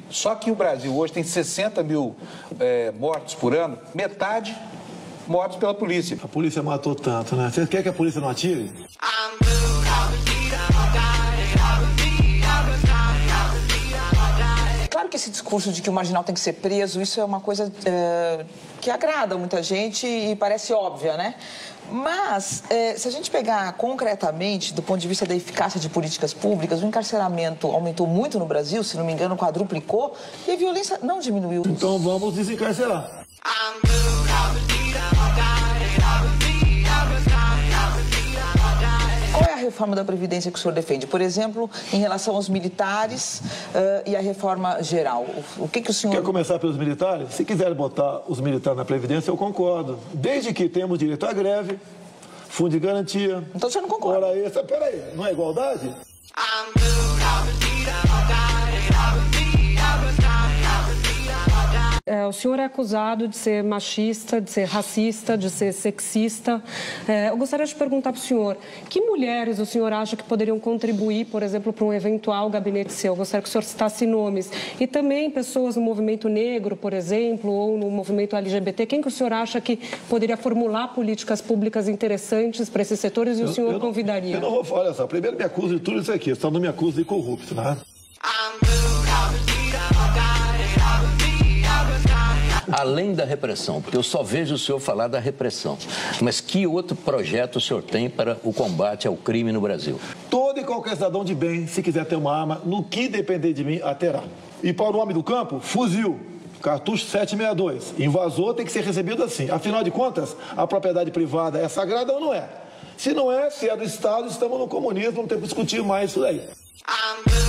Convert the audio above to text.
Só que o Brasil hoje tem 60 mil mortos por ano, metade mortos pela polícia. A polícia matou tanto, né? Você quer que a polícia não atire? Claro que esse discurso de que o marginal tem que ser preso, isso é uma coisa que agrada muita gente e parece óbvia, né? Mas, se a gente pegar concretamente, do ponto de vista da eficácia de políticas públicas, o encarceramento aumentou muito no Brasil, se não me engano, quadruplicou, e a violência não diminuiu. Então vamos desencarcerar. Qual é a reforma da Previdência que o senhor defende? Por exemplo, em relação aos militares e a reforma geral. O que o senhor... Quer começar pelos militares? Se quiser botar os militares na Previdência, eu concordo. Desde que temos direito à greve, fundo de garantia... Então o senhor não concorda? Hora extra, peraí, não é igualdade? O senhor é acusado de ser machista, de ser racista, de ser sexista. Eu gostaria de perguntar para o senhor, que mulheres o senhor acha que poderiam contribuir, por exemplo, para um eventual gabinete seu? Eu gostaria que o senhor citasse nomes. E também pessoas no movimento negro, por exemplo, ou no movimento LGBT. Quem que o senhor acha que poderia formular políticas públicas interessantes para esses setores e o senhor convidaria? Eu não vou falar, olha só, primeiro me acusa de tudo isso aqui, só não me acusa de corrupto, né? Além da repressão, porque eu só vejo o senhor falar da repressão, mas que outro projeto o senhor tem para o combate ao crime no Brasil? Todo e qualquer cidadão de bem, se quiser ter uma arma, no que depender de mim, a terá. E para o homem do campo, fuzil, cartucho 762. Invasor tem que ser recebido assim. Afinal de contas, a propriedade privada é sagrada ou não é? Se não é, se é do Estado, estamos no comunismo, não temos que discutir mais isso daí.